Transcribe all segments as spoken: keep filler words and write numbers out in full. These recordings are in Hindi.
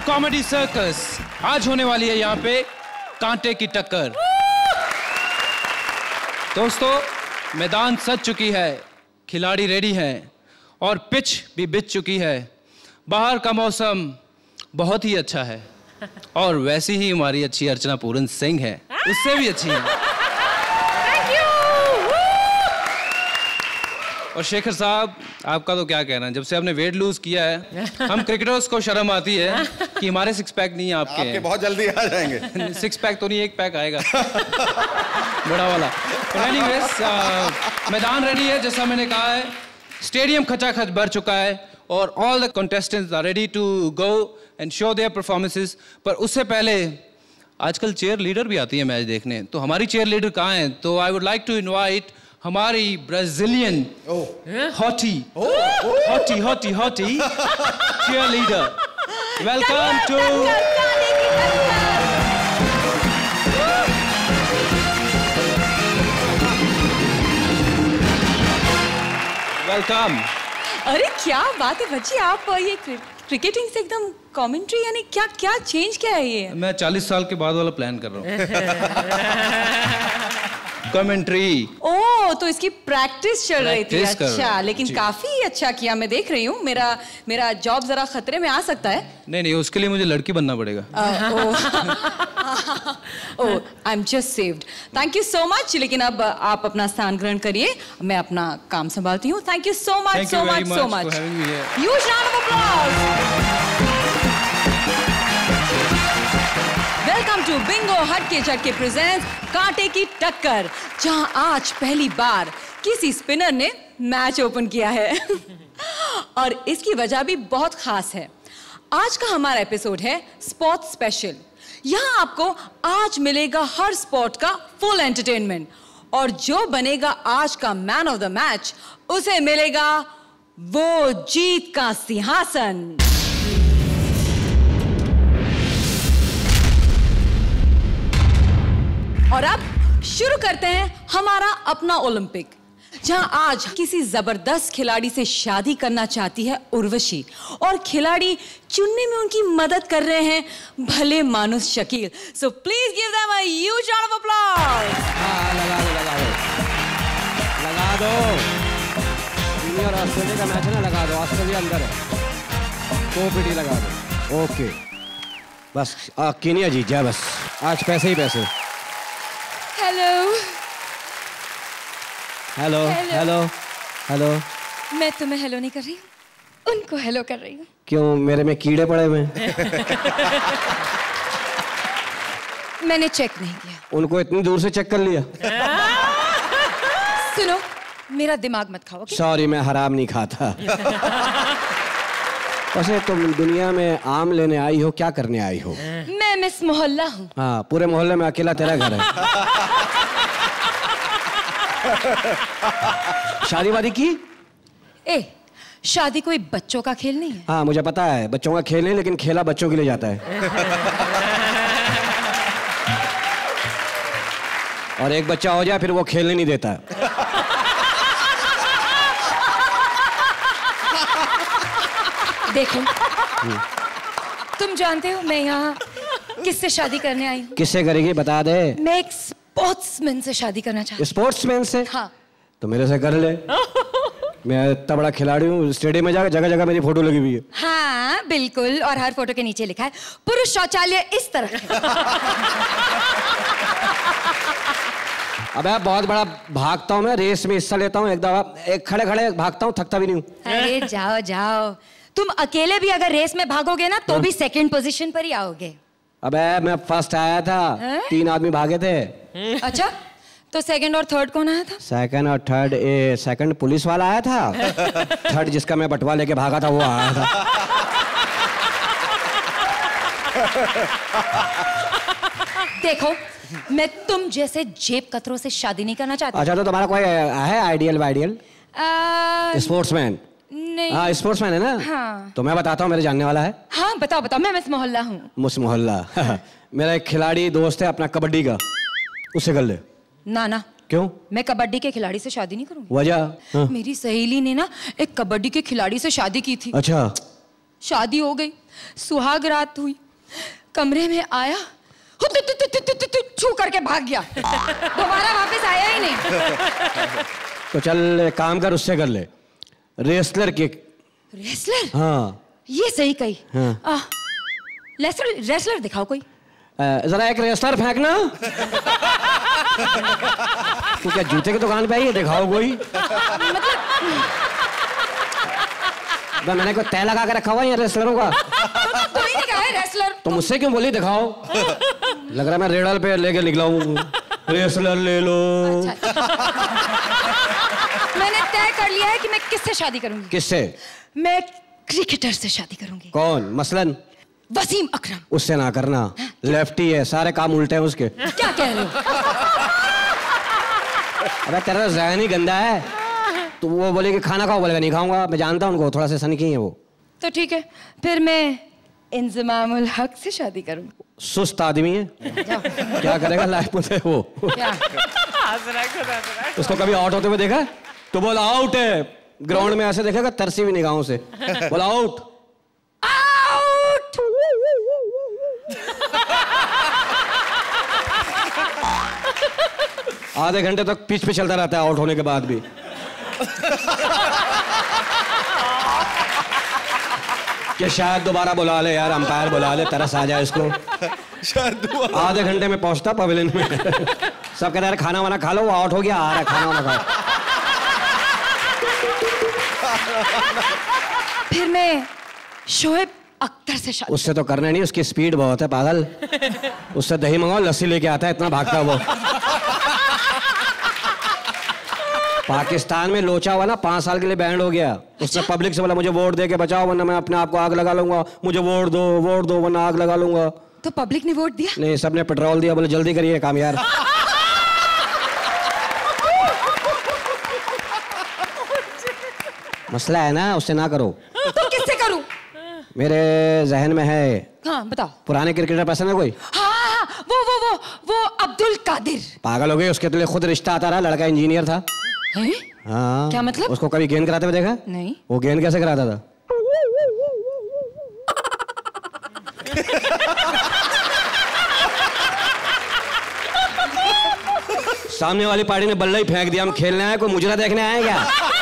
Comedy circus. आज होने वाली है यहाँ पे कांटे की टक्कर। दोस्तों, मैदान सज चुकी है, खिलाड़ी रेडी हैं और पिच भी बिछ चुकी है। बाहर का मौसम बहुत ही अच्छा है और वैसी ही हमारी अच्छी अर्चना पूरन सिंह है, उससे भी अच्छी है। और शेखर साहब, आपका तो क्या कहना है, जब से आपने वेट लूज किया है हम क्रिकेटर्स को शर्म आती है कि हमारे सिक्स पैक नहीं है, आपके, आपके बहुत जल्दी आ जाएंगे। सिक्स पैक तो नहीं, एक पैक आएगा बड़ा वाला। एनीवेज, मैदान रेडी है, जैसा मैंने कहा है। स्टेडियम खचाखच भर चुका है और all the contestants are ready to go and show their performances. पर उससे पहले आजकल चेयर लीडर भी आती है मैच देखने, तो हमारी चेयर लीडर कहाँ हैं? तो I would like to invite हमारी Brazilian hottie hottie hottie hottie chair leader. Welcome to welcome. अरे क्या बात है भज्जी, आप ये क्रिकेटिंग से एकदम कमेंट्री, यानी क्या क्या चेंज क्या है ये? मैं चालीस साल के बाद वाला प्लान कर रहा हूँ। कमेंट्री। ओह, तो इसकी प्रैक्टिस चल रही थी। Practice अच्छा, लेकिन काफी अच्छा किया, मैं देख रही हूँ। मेरा मेरा जॉब जरा खतरे में आ सकता है। नहीं नहीं, उसके लिए मुझे लड़की बनना पड़ेगा। Oh, I am just saved. Thank you so much. लेकिन अब आप अपना स्थान ग्रहण करिए, मैं अपना काम संभालती हूँ। Thank you so much so much so much. Huge round of applause. Welcome to Bingo हटके झटके प्रेजेंट्स कांटे की टक्कर, जहां आज पहली बार किसी स्पिनर ने मैच ओपन किया है और इसकी वजह भी बहुत खास है। आज का हमारा एपिसोड है स्पोर्ट्स स्पेशल। यहां आपको आज मिलेगा हर स्पोर्ट का फुल एंटरटेनमेंट और जो बनेगा आज का मैन ऑफ द मैच, उसे मिलेगा वो जीत का सिंहासन। और अब शुरू करते हैं हमारा अपना ओलंपिक, जहां आज किसी जबरदस्त खिलाड़ी से शादी करना चाहती है उर्वशी और खिलाड़ी चुनने में उनकी मदद कर रहे हैं भले मानुस Shakeel. So please give them a huge round of applause. लगा दो लगा दो लगा दो। इंडिया और ऑस्ट्रेलिया का मैच है ना, लगा दो। ऑस्ट्रेलिया अंदर है, दो पीटी लगा दो। ओके, बस केनिया जीत जाए, बस आज पैसे ही पैसे। Hello hello hello hello. मैं तुम्हें हेलो नहीं कर रही हूँ, उनको हेलो कर रही हूँ। क्यों, मेरे में कीड़े पड़े हुए? मैंने चेक नहीं किया। उनको इतनी दूर से चेक कर लिया? सुनो, मेरा दिमाग मत खाओ। सॉरी, मैं हराम नहीं खाता। वैसे तुम दुनिया में आम लेने आई हो, क्या करने आई हो? मैं मिस मोहल्ला हूँ। हाँ, पूरे मोहल्ले में अकेला तेरा घर है। शादी वादी की? ए, शादी कोई बच्चों का खेल नहीं है। हाँ, मुझे पता है बच्चों का खेल नहीं, लेकिन खेला बच्चों के लिए जाता है। और एक बच्चा हो जाए फिर वो खेलने नहीं देता। देखो, तुम जानते हो मैं यहाँ किससे शादी करने आई हूँ? किससे करेगी, बता दे। मैं एक स्पोर्ट्समैन से शादी करना चाहती हूँ। स्पोर्ट्समैन से? हाँ। तो मेरे से कर ले। मैं इतना बड़ा खिलाड़ी हूँ, स्टेडियम में जाकर जगह जगह मेरी फोटो लगी हुई है। हाँ बिल्कुल, और हर फोटो के नीचे लिखा है पुरुष शौचालय इस तरह है। अबे बहुत बड़ा भागता हूँ मैं, रेस में हिस्सा लेता हूँ, एक दफा एक खड़े खड़े भागता हूँ, थकता भी नहीं हूँ। अरे जाओ जाओ, तुम अकेले भी अगर रेस में भागोगे ना तो भी सेकंड पोजीशन पर ही आओगे। अबे मैं फर्स्ट आया था, तीन आदमी भागे थे। अच्छा, तो सेकंड और थर्ड कौन आया था? सेकंड और थर्ड, ए सेकंड पुलिस वाला आया था, थर्ड जिसका मैं बटवा लेके भागा था वो आया था। देखो, मैं तुम जैसे जेब कतरों से शादी नहीं करना चाहती। अच्छा, तो तुम्हारा कोई है आइडियल वाइडियल? स्पोर्ट्समैन? नहीं। हाँ, स्पोर्ट्समैन है ना? हाँ। तो मैं बताता हूँ, मेरे जानने वाला है। हाँ बताओ बताओ, मैं मिस मोहल्ला हूँ। मिस मोहल्ला। मेरा एक खिलाड़ी दोस्त है अपना कबड्डी का, उससे कर ले। ना ना। क्यों? मैं कबड्डी के खिलाड़ी से शादी नहीं करूँगी। वजह? हाँ। मेरी सहेली ने ना एक कबड्डी के खिलाड़ी से शादी की थी। अच्छा। शादी हो गई, सुहाग रात हुई, कमरे में आया, छू करके भाग गया, दोबारा वापस आया ही नहीं। तो चल काम कर, उससे कर ले, रेसलर के। रेसलर? हाँ ये सही कही। हाँ। आ, रेसलर रेसलर दिखाओ कोई। जरा एक रेसलर फेंकना। तू क्या जूते की दुकान पे आई है? दिखाओ कोई। मतलब मैंने कोई तय लगा के रखा हुआ है रेसलरों का। तो कोई नहीं कहा है रेसलर। तो मुझसे क्यों बोली दिखाओ? लग रहा है मैं रेडल पे लेके निकला हूँ। रेसलर ले लो। अच्छा, अच्छा। मैंने तय कर लिया है कि मैं किससे शादी करूंगी। किससे? मैं क्रिकेटर से शादी करूंगी। कौन? मसलन वसीम अकरम। उससे ना करना, लेफ्टी है, सारे काम उल्टे हैं उसके। क्या कह रहे हो? अबे तेरा ज़हन ही गंदा है। तो वो बोले कि खाना खाओ, बोलेगा नहीं खाऊंगा। मैं जानता हूँ उनको, थोड़ा सा सनकी है वो। तो ठीक है, फिर मैं इंजमामुल हक से शादी करूंगी। सुस्त आदमी है, क्या करेगा लाइफ में वो? क्या? उसको कभी आउट होते हुए देखा? तो बोला आउट है, ग्राउंड में ऐसे देखेगा तरसी भी निगाहों से, बोला आउट। आउट। आधे घंटे तक पिच पे चलता रहता है आउट होने के बाद भी। कि शायद दोबारा बुला ले यार, अंपायर बुला ले, तरस आ जाए इसको। शायद आधे घंटे में पहुंचता पवेलियन में। सब कह रहे हैं खाना वाना खा लो, वो आउट हो गया, आ रहा है खाना वाना खाओ। फिर मैं शोएब अख्तर से शादी। उससे तो करना नहीं, उसकी स्पीड बहुत है पागल। उससे दही मंगाओ, लस्सी लेके आता है, इतना भागता है वो। पाकिस्तान में लोचा हुआ ना, पांच साल के लिए बैंड हो गया। उसने अच्छा? पब्लिक से बोला मुझे वोट दे के बचाओ वरना मैं अपने आप को आग लगा लूंगा, मुझे वोट दो, वोट दो वरना आग लगा लूंगा। तो पब्लिक ने वोट दिया? नहीं, सबने पेट्रोल दिया, बोले जल्दी करिए काम यार। मसला है ना, उससे ना करो। तो किससे करूं? मेरे जहन में है। हाँ बताओ। पुराने क्रिकेटर पसंद है कोई? हाँ हाँ, वो वो वो वो अब्दुल कादिर। पागल हो गए, उसके लिए खुद रिश्ता आता रहा, लड़का इंजीनियर था। है? हाँ। क्या मतलब? उसको कभी गेंद कराते हुए देखा? नहीं। वो गेंद कैसे कराता था? सामने वाली पार्टी ने बल्ला ही फेंक दिया, हम खेलने आए, कोई मुजरा देखने आए क्या?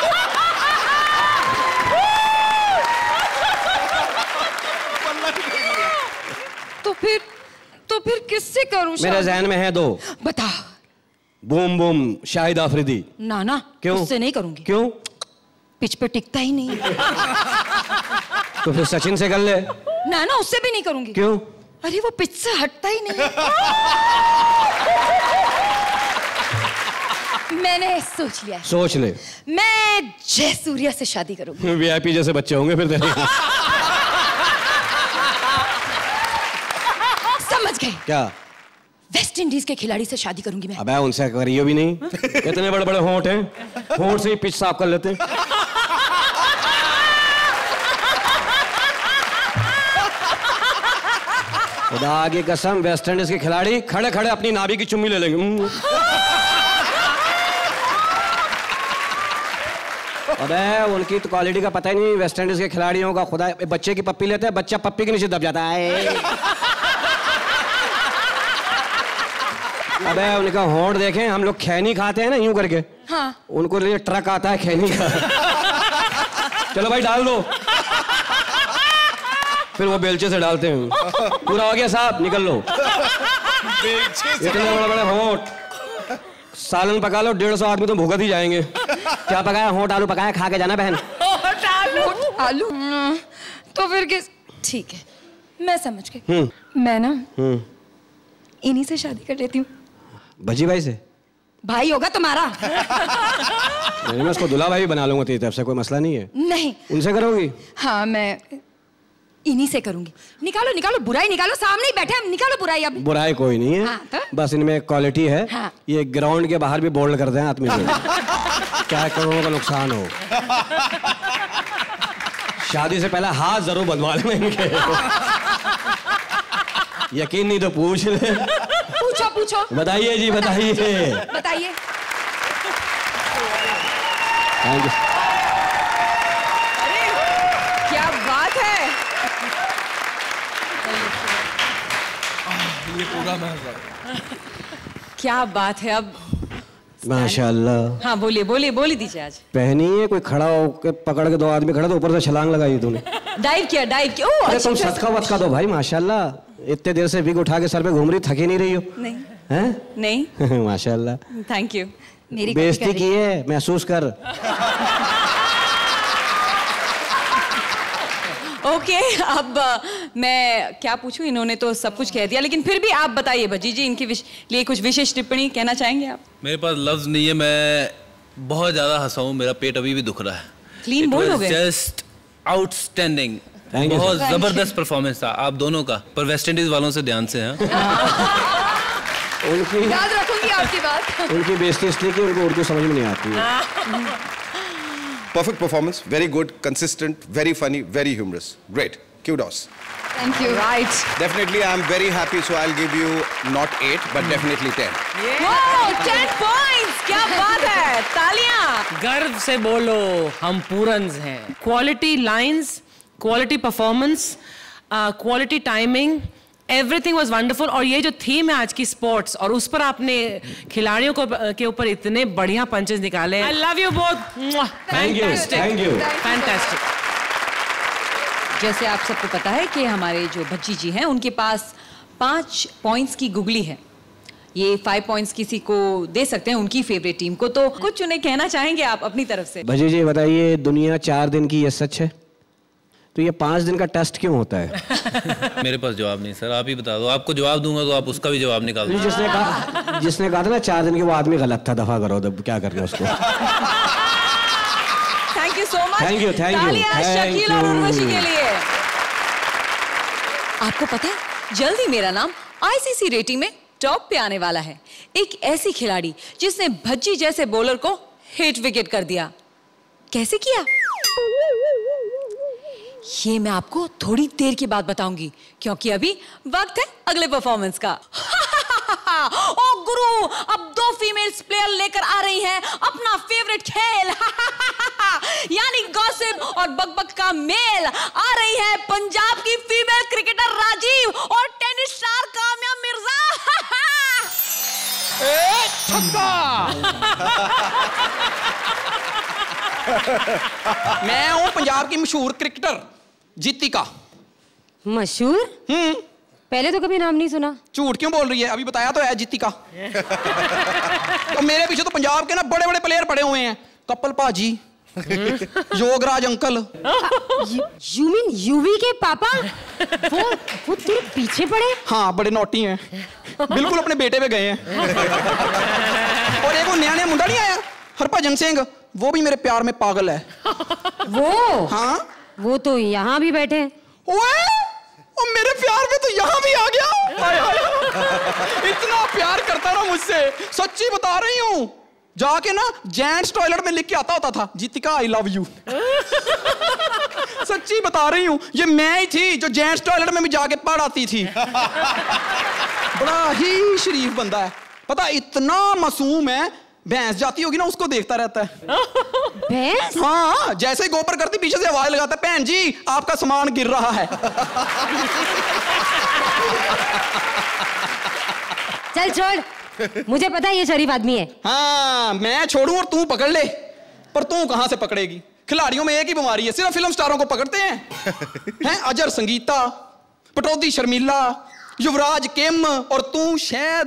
तो फिर तो फिर किससे करूं? मेरे जहन में है दो। बता। Boom boom Shahid Afridi. ना ना, क्यों? उससे नहीं करूंगी। क्यों? पिच पे टिकता ही नहीं। तो फिर सचिन से कर ले। ना ना, उससे भी नहीं करूंगी। क्यों? अरे वो पिच से हटता ही नहीं। मैंने सोच लिया। सोच ले। मैं जयसूर्या से शादी करूंगी। वीआईपी जैसे बच्चे होंगे फिर तेरे। समझ गए? क्या? वेस्ट इंडीज के खिलाड़ी से शादी करूंगी मैं। अबे उनसे करियो भी नहीं, इतने बड़े बड़े होंठ हैं, होंठ से ही पिच साफ कर लेते हैं। खुदा की कसम, वेस्ट इंडीज के खिलाड़ी खड़े खड़े अपनी नाभि की चुम्मी ले लेंगे। अबे उनकी तो क्वालिटी का पता ही नहीं वेस्ट इंडीज के खिलाड़ियों का। खुदा, बच्चे की पप्पी लेते हैं, बच्चा पप्पी के नीचे दब जाता है। अबे उनका होंठ देखें, हम लोग खैनी खाते हैं ना यूं करके। हाँ। उनको लिए ट्रक आता है खैनी का। चलो भाई डाल दो, फिर वो बेलचे से डालते हैं। पूरा हो गया साहब, निकल लो। इतने बड़े बड़े होंठ, सालन पका लो, डेढ़ सौ आदमी तो भुगत ही जाएंगे। क्या पकाया? होंठ आलू पकाया, खा के जाना बहन। आलू आलू तो फिर किस? ठीक है, मैं समझ गई। मैं ना इन्हीं से शादी कर लेती हूँ। भज्जी भाई से? भाई होगा तुम्हारा। नहीं, मैं उसको दुल्हा भाई बना लूंगा तेरी तरफ से, कोई मसला नहीं है। नहीं। उनसे करोगी? हाँ, मैं इन्हीं से करूंगी। निकालो निकालो बुराई निकालो, सामने ही बैठे हम, निकालो बुराई। अब बुराई कोई नहीं है। हाँ, तो? बस इनमें एक क्वालिटी है। हाँ। ये ग्राउंड के बाहर भी बोल्ड करते हैं आदमी को। क्या करोड़ों का नुकसान हो। शादी से पहले हाथ जरूर बंधवा लेना इनके। यकीन नहीं तो पूछ ले। पूछो पूछो। बताइए जी, बताइए बताइए। Thank you. क्या बात है। ये पूरा मैच है। क्या बात है। अब माशाल्लाह। हाँ बोलिए बोलिए बोली दीजिए। आज पहनी है कोई खड़ा होकर पकड़ के दो आदमी खड़ा तो ऊपर से छलांग लगाई तूने। डाइव किया डाइव किया। ओह अरे तुम सदका वदका दो भाई माशाल्लाह। इतने देर से विग उठा के सर पे घूम रही, थकी नहीं रही हो? नहीं हैं? नहीं। माशाल्लाह। Thank you. मेरी बेइज्जती की है, महसूस कर। ओके okay, अब मैं क्या पूछूं? इन्होंने तो सब कुछ कह दिया, लेकिन फिर भी आप बताइए भज्जी जी, इनके लिए कुछ विशेष टिप्पणी कहना चाहेंगे आप? मेरे पास लफ्ज नहीं है, मैं बहुत ज्यादा हंसा हूं, मेरा पेट अभी भी दुख रहा है। क्लीन बोल हो गए। जस्ट आउटस्टैंडिंग, बहुत जबरदस्त परफॉर्मेंस था आप दोनों का, पर वेस्ट इंडीज वालों से ध्यान से हैं। उनकी याद रखूंगी आपकी बात। उनकी बेइज्जती इसलिए कि उनको उर्दू समझ में नहीं आती है। Perfect performance, very good, consistent, very funny, very humorous. Great. Kudos. Thank you. Right. Definitely, I'm very happy, so I'll give you not eight, but definitely ten. Yeah. Wow, ten points! क्या बात है? तालियां! गर्व से बोलो, हम पूरन्स हैं। Quality lines, quality performance, uh, quality timing, everything was wonderful. और ये जो थीम है आज की स्पोर्ट्स, और उस पर आपने खिलाड़ियों को के ऊपर इतने बढ़िया पंचेस निकाले। I love you both. Fantastic. Thank you. Fantastic. जैसे आप सबको पता है कि हमारे जो भज्जी जी हैं, उनके पास पांच पॉइंट्स की गुगली है। ये फाइव पॉइंट्स किसी को दे सकते हैं, उनकी फेवरेट टीम को। तो कुछ उन्हें कहना चाहेंगे आप अपनी तरफ से? भज्जी जी बताइए, दुनिया चार दिन की, ये सच है? तो ये पांच दिन का टेस्ट क्यों होता है? मेरे पास जवाब नहीं सर, आप ही बता दो। आपको जवाब दूंगा तो आप उसका भी जवाब निकाल दो। जिसने कहा जिसने कहा था ना चार दिन के, वो आदमी गलत था। दफा करो, तब क्या करना उसको। Thank you so much. Thank you thank you Shakeel और उर्वशी के लिए। आपको पता है, जल्द ही मेरा नाम आईसीसी रेटिंग में टॉप पे आने वाला है। एक ऐसी खिलाड़ी जिसने भज्जी जैसे बॉलर को हिट विकेट कर दिया। कैसे किया ये मैं आपको थोड़ी देर के बाद बताऊंगी, क्योंकि अभी वक्त है अगले परफॉर्मेंस का। ओ गुरु, अब दो फीमेल्स प्लेयर लेकर आ रही हैं अपना फेवरेट खेल, यानी गॉसिप और बकबक का मेल। आ रही है पंजाब की फीमेल क्रिकेटर राजीव और टेनिस स्टार काम्या मिर्जा। ए, छक्का। मैं हूं पंजाब की मशहूर क्रिकेटर जीतिका। मशहूर? हम्म। पहले तो कभी नाम नहीं सुना। झूठ क्यों बोल रही है? अभी बताया तो है, जीतिका। तो मेरे पीछे तो पंजाब के ना बड़े बड़े प्लेयर पड़े हुए हैं। कपिल भाजी, Yograj uncle. You mean Yuvi के पापा? वो वो तेरे पीछे पड़े? हाँ, बड़े नोटी हैं, बिल्कुल अपने बेटे पे गए हैं। और एक वो नया नया मुंडा नहीं आया, हरभजन सिंह, वो भी मेरे प्यार में पागल है। वो? हाँ, वो तो यहाँ भी बैठे हैं। ओए, और मेरे प्यार में तो यहाँ भी आ गया। हाय हाय, इतना प्यार करता ना मुझसे, सच्ची बता रही हूँ। जाके ना जेंट्स टॉयलेट में लिख के आता होता था, जीतिका आई लव यू। सच्ची बता रही हूँ, ये मैं ही थी जो जेंट्स टॉयलेट में भी जाके पढ़ आती थी। बड़ा ही शरीफ बंदा है, पता, इतना मासूम है। भैंस जाती होगी ना, उसको देखता रहता है। भैंस? हाँ, जैसे ही गोबर करती पीछे से आवाज लगाता है, बहन जी आपका सामान गिर रहा है। चल छोड़, मुझे पता है ये शरीफ आदमी है। हाँ, मैं छोड़ू और तू पकड़ ले, पर तू कहां से पकड़ेगी? खिलाड़ियों में एक ही बीमारी है, सिर्फ फिल्म स्टारों को पकड़ते हैं। हैं अजर संगीता, पटौदी शर्मिला, युवराज किम, और तू शायद।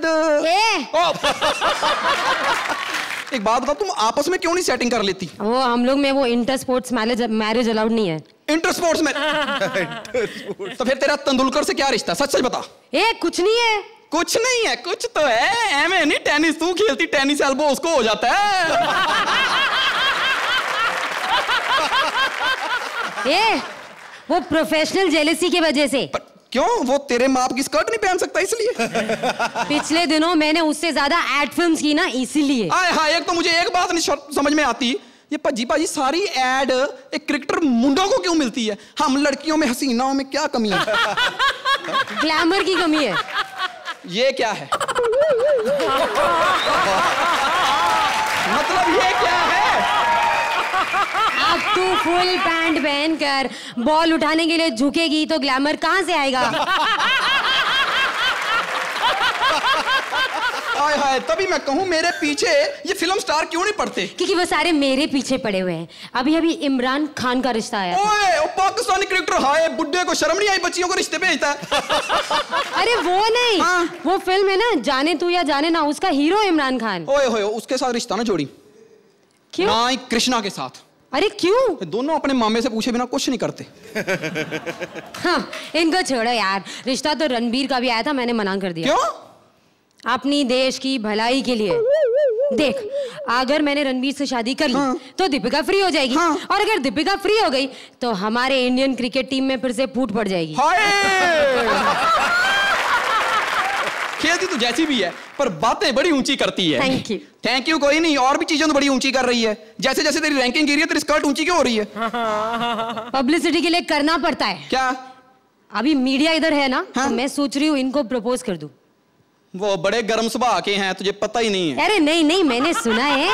एक बात बता, तुम आपस में क्यों नहीं सेटिंग कर लेती? वो हम लोग में वो inter sports marriage marriage allowed नहीं है। इंटर स्पोर्ट्स में? तो फिर तेरा तेंदुलकर से क्या रिश्ता? सच सच बता। ए, कुछ नहीं है। कुछ नहीं है, कुछ तो है। एम नहीं, टेनिस तू खेलती, टेनिस एल्बो उसको हो जाता है। ए, वो प्रोफेशनल जेलेसी की वजह से। पर क्यों? वो तेरे माप की स्कर्ट नहीं पहन सकता इसलिए? पिछले दिनों मैंने उससे ज्यादा एड फिल्म्स की ना, इसीलिए। आए हाँ, एक तो मुझे एक बात नहीं समझ में आती, ये भज्जी भाजी सारी एड एक क्रिकेटर मुंडों को क्यों मिलती है? हम लड़कियों में, हसीनाओं में क्या कमी है? ग्लैमर की कमी है। ये क्या है? मतलब ये क्या है? अब तू फुल पैंट पहनकर बॉल उठाने के लिए झुकेगी तो ग्लैमर कहां से आएगा? हाय हाय, तभी मैं कहूँ मेरे पीछे ये फिल्म स्टार क्यों नहीं पड़ते? क्योंकि वो सारे मेरे पीछे पड़े हुए हैं। अभी अभी इमरान खान का रिश्ता आया। ओए, ओ पाकिस्तानी क्रिकेटर, हाय बुड्ढे को शर्म नहीं आई बच्चियों को रिश्ते भेजता है। अरे वो नहीं, हाँ। वो फिल्म है ना जाने तू या जाने ना, उसका हीरो इमरान खान। ओए होए, उसके साथ रिश्ता ना जोड़ी। क्यों? ना ही कृष्णा के साथ। अरे क्यों? दोनों अपने मामे से पूछे बिना कुछ नहीं करते। हाँ, इनको छोड़ो यार। रिश्ता तो रणबीर का भी आया था, मैंने मना कर दिया। क्यों? अपनी देश की भलाई के लिए। देख, अगर मैंने रणबीर से शादी कर ली हाँ। तो दीपिका फ्री हो जाएगी हाँ। और अगर दीपिका फ्री हो गई तो हमारे इंडियन क्रिकेट टीम में फिर से फूट पड़ जाएगी। खेलती तो जैसी भी है पर बातें बड़ी ऊंची करती है। Thank you. थैंक यू कोई नहीं, और भी चीजें तो बड़ी ऊंची कर रही है। जैसे जैसे तेरी रैंकिंग गिरी है तेरी स्कर्ट ऊंची क्यों हो रही है? पब्लिसिटी के लिए करना पड़ता है। क्या? अभी मीडिया इधर है ना हाँ? तो मैं सोच रही हूँ इनको प्रपोज कर दूं। वो बड़े गर्म स्वभाव के हैं, तुझे पता ही नहीं है। अरे नहीं नहीं, मैंने सुना है।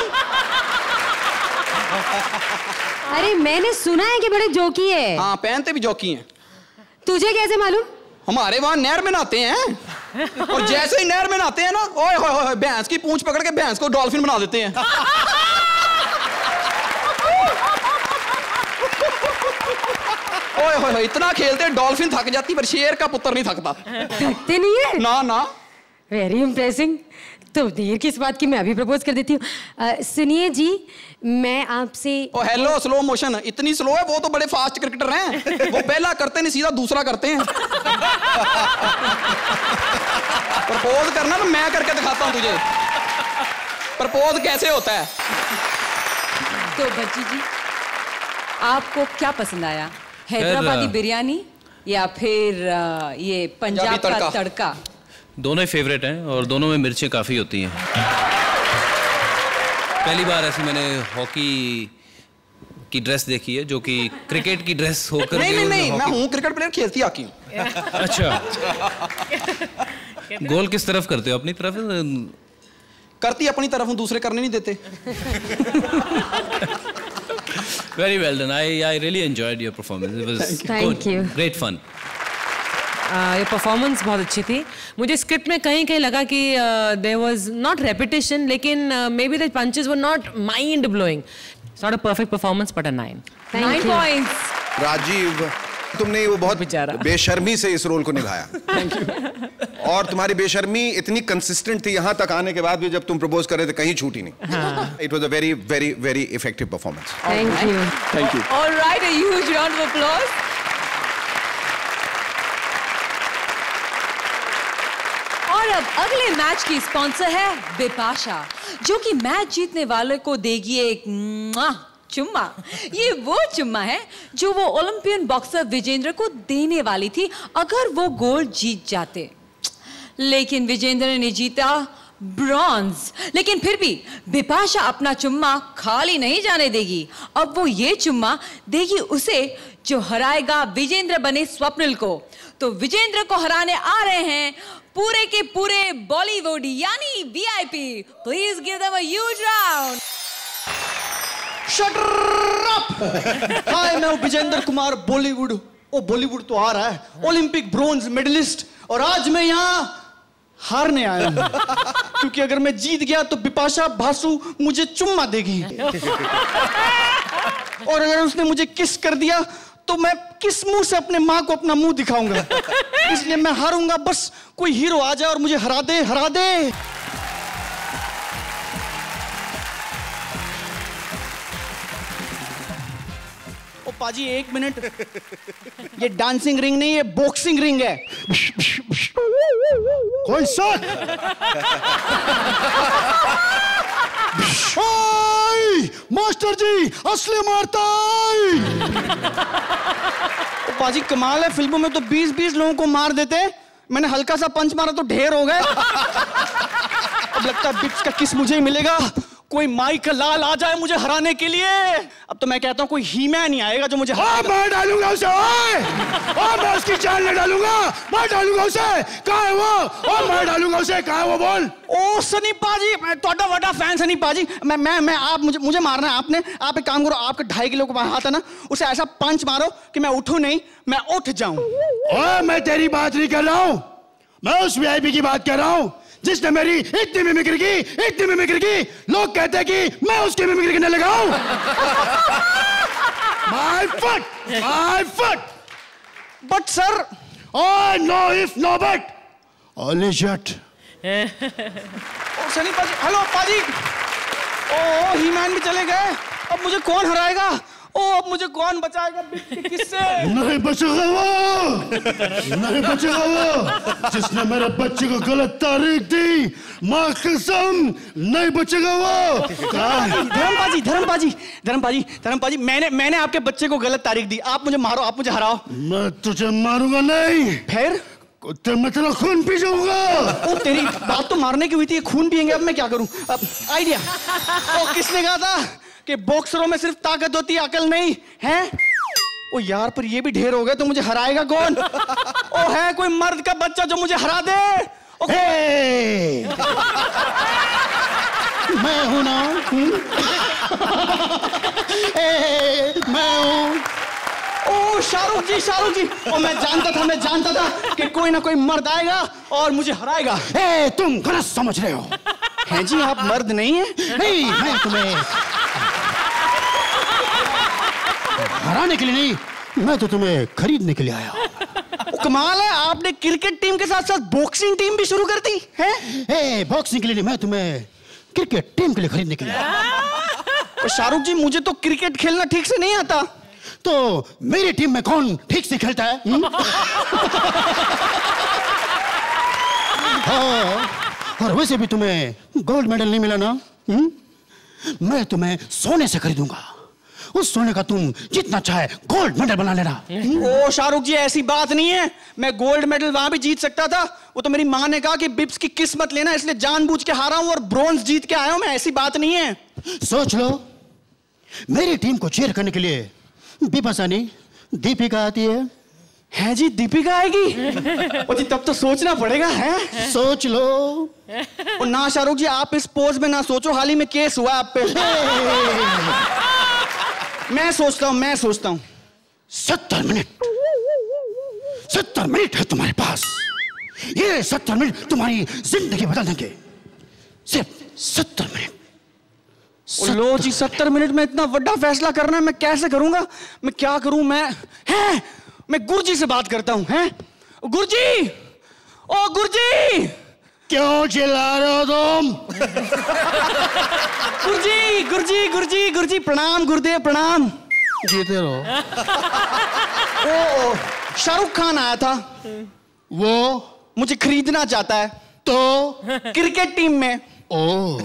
अरे मैंने सुना है कि बड़े जोकी है। हाँ, पहनते भी जोकी हैं। तुझे कैसे मालूम? हमारे वहां नहर में नहाते हैं और जैसे ही नहर में नहाते हैं ना, ओए होए होए, भैंस की पूंछ पकड़ के भैंस को डॉल्फिन बना देते हैं। ओए होए, इतना खेलते हैं डॉल्फिन थक जाती पर शेर का पुत्र नहीं थकता। थकते नहीं है? ना ना। Very impressing. तो देर किस बात की, मैं अभी प्रपोज कर देती हूँ। सुनिए जी, मैं आपसे। ओ हेलो, स्लो मोशन इतनी स्लो है? वो तो बड़े फास्ट क्रिकेटर हैं। वो पहला करते नहीं सीधा दूसरा करते हैं। प्रपोज करना ना मैं करके दिखाता हूँ तुझे प्रपोज कैसे होता है। तो भज्जी जी, आपको क्या पसंद आया, हैदराबादी बिरयानी या फिर ये पंजाब का तड़का? तड़का दोनों ही फेवरेट हैं और दोनों में मिर्चें काफ़ी होती हैं। पहली बार ऐसी मैंने हॉकी की ड्रेस देखी है जो कि क्रिकेट की ड्रेस होकर। नहीं नहीं नहीं, मैं हूँ क्रिकेट प्लेयर, खेलती हॉकी हूँ। अच्छा, गोल किस तरफ करते हो? अपनी तरफ? करती अपनी तरफ हूँ, दूसरे करने नहीं देते। Very well done. I I really enjoyed your performance. It was Thank you. Great fun. ये परफॉर्मेंस बहुत अच्छी थी। मुझे स्क्रिप्ट में कहीं कहीं लगा कि देयर वाज नॉट रेपिटेशन, लेकिन maybe the punches were not mind blowing. It's not a perfect performance but a nine. Nine points. Rajeev, तुमने वो बहुत बेशर्मी से इस रोल को निभाया। Thank you. और तुम्हारी बेशर्मी इतनी कंसिस्टेंट थी यहाँ तक आने के बाद भी, जब तुम प्रपोज कर रहे थे कहीं छूटी नहीं। It was a very very very effective performance. Thank you. Thank you. Alright, a huge round of applause. और अब अगले मैच की स्पॉन्सर है बिपाशा, जो कि मैच जीतने वाले को देगी एक चुम्मा। ये वो चुम्मा है जो वो ओलंपियन बॉक्सर विजेंद्र को देने वाली थी अगर वो गोल्ड जीत जाते, लेकिन विजेंद्र ने जीता ब्रॉन्ज। लेकिन फिर भी बिपाशा अपना चुम्मा खाली नहीं जाने देगी। अब वो ये चुम्मा देगी उसे जो हराएगा विजेंद्र बने स्वप्निल को। तो विजेंद्र को हराने आ रहे हैं पूरे के पूरे बॉलीवुड यानी VIP. Please give them a huge round. Shut up! Hi, मैं हूं विजेंद्र कुमार, बॉलीवुड। ओ बॉलीवुड तो आ रहा है, ओलंपिक ब्रोंज मेडलिस्ट, और आज मैं यहाँ हारने आया हूं क्योंकि अगर मैं जीत गया तो बिपाशा बासु मुझे चुम्मा देगी और अगर उसने मुझे किस कर दिया तो मैं किस मुंह से अपने माँ को अपना मुंह दिखाऊंगा। इसलिए मैं हारूंगा। बस कोई हीरो आ जाए और मुझे हरा दे, हरा दे। ओ पाजी एक मिनट, ये डांसिंग रिंग नहीं, ये बॉक्सिंग रिंग है। कोई शक? मास्टर जी असली मारता है। पाजी कमाल है, फिल्मों में तो बीस बीस लोगों को मार देते, मैंने हल्का सा पंच मारा तो ढेर हो गए। अब लगता है बिट्स का किस मुझे ही मिलेगा। कोई माई का लाल आ जाए मुझे हराने के लिए। अब तो मैं कहता हूँ कोई हीमैन नहीं आएगा जो मुझे हरा। मैं डालूंगा उसे, और मैं उसकी जान ले डालूंगा, मैं डालूंगा उसे। कहाँ है वो? और मैं डालूंगा उसे, कहाँ है वो? बोल। ओ सनी पाजी, मैं तोड़ा बड़ा फैन सनी पाजी। मैं मैं मैं आप मुझे मुझे मारना है आपने। आप एक काम करो, आपके ढाई किलो का हाथ है ना, उसे ऐसा पंच मारो कि मैं उठूं नहीं, मैं उठ जाऊं। ओए, मैं तेरी बात नहीं कर रहा हूं, मैं उस वीआईपी की बात कर रहा हूं जिसने मेरी इतनी मिमिक्री की, इतनी मिमिक्री की, लोग कहते हैं कि मैं उसकी मिमिक्री करने लगा हूं। My foot, my foot. But sir, oh no if no but, only yet. ओ सनी पाजी, हेलो पाजी। ओ ही मैन भी चले गए, अब मुझे कौन हराएगा? ओ अब मुझे कौन बचाएगा किससे? नहीं बचेगा वो, नहीं बचेगा वो जिसने मेरे बच्चे को गलत तारीख दी, माँ कसम नहीं बचेगा वो। धर्मपाजी, धर्मपाजी, धर्मपाजी, धर्मपाजी, मैंने मैंने आपके बच्चे को गलत तारीख दी, आप मुझे मारो, आप मुझे हराओ। मैं तुझे मारूंगा नहीं, फिर तो मैं तेरा खून पी जाऊंगा। ओ तेरी बात तो मारने की हुई थी, खून पिएंगे, अब मैं क्या करूं? अब आइडिया। ओ किसने कहा था कि बॉक्सरों में सिर्फ ताकत होती है, अकल नहीं है? ओ यार पर ये भी ढेर हो गए, तो मुझे हराएगा कौन? ओ है कोई मर्द का बच्चा जो मुझे हरा दे? ओ hey! मैं हूं ना, hey, मैं हूं। ओ शाहरुख जी, शाहरुख जी, ओ मैं जानता था, मैं जानता था कि कोई ना कोई मर्द आएगा और मुझे हराएगा। hey, तुम गलत समझ रहे हो। हैं जी, आप मर्द नहीं है? नहीं, मैं तुम्हें हराने के लिए नहीं, मैं तो तुम्हें खरीदने के लिए आया। कमाल है, आपने क्रिकेट टीम के साथ साथ बॉक्सिंग टीम भी शुरू कर दी है? ए, बॉक्सिंग के लिए नहीं, मैं तुम्हें क्रिकेट टीम के लिए खरीदने के लिए आया। शाहरुख जी, मुझे तो क्रिकेट खेलना ठीक से नहीं आता। तो मेरी टीम में कौन ठीक से खेलता है? हाँ, और वैसे भी तुम्हें गोल्ड मेडल नहीं मिला ना, हुँ? मैं तुम्हें सोने से खरीदूंगा, उस सोने का तुम जितना चाहे गोल्ड मेडल बना लेना। ओ शाहरुख जी, ऐसी बात नहीं है, मैं गोल्ड मेडल वहां भी जीत सकता था, वो तो मेरी माँ ने कहा कि बिप्स की किस्मत लेना, इसलिए जानबूझ के हारा हूं और ब्रॉन्ज जीत के आया हूं मैं, ऐसी बात नहीं है। सोच लो, मेरी टीम को चीयर करने के लिए बिपाशा नहीं, दीपिका आती है। है जी, दीपिका आएगी? ओ जी, तब तो सोचना पड़ेगा, है? सोच लो। ओ ना शाहरुख जी, आप इस पोज में ना सोचो, हाल ही में केस हुआ आप पे। मैं सोचता हूं, मैं सोचता हूं। सत्तर मिनट, सत्तर मिनट है तुम्हारे पास, ये सत्तर मिनट तुम्हारी जिंदगी बदल देंगे, सिर्फ सत्तर मिनट। लो जी, सत्तर मिनट में इतना बड़ा फैसला करना है, मैं कैसे करूंगा? मैं क्या करूं? मैं है मैं गुरुजी से बात करता हूं। हैं गुरुजी, ओ गुरुजी, क्यों चिल्ला रहे हो तुम? गुरुजी, गुरुजी, गुरुजी, गुरुजी, प्रणाम गुरुदेव, प्रणाम। जीते रहो। ओ शाहरुख खान आया था, वो मुझे खरीदना चाहता है। तो क्रिकेट टीम में। ओ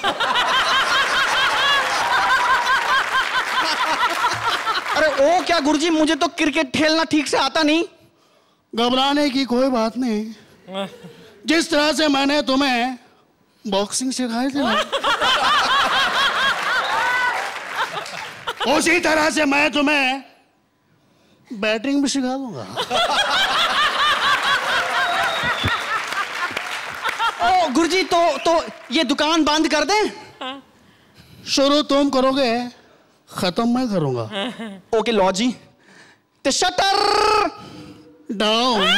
अरे ओ क्या गुरुजी, मुझे तो क्रिकेट खेलना ठीक से आता नहीं। घबराने की कोई बात नहीं, जिस तरह से मैंने तुम्हें बॉक्सिंग सिखाई थी ना, उसी तरह से मैं तुम्हें बैटिंग भी सिखा दूंगा। ओ गुरुजी, तो तो ये दुकान बंद कर दें? शुरू तुम करोगे, खत्म मैं करूंगा। ओके लॉ जी, तो शटर डाउन।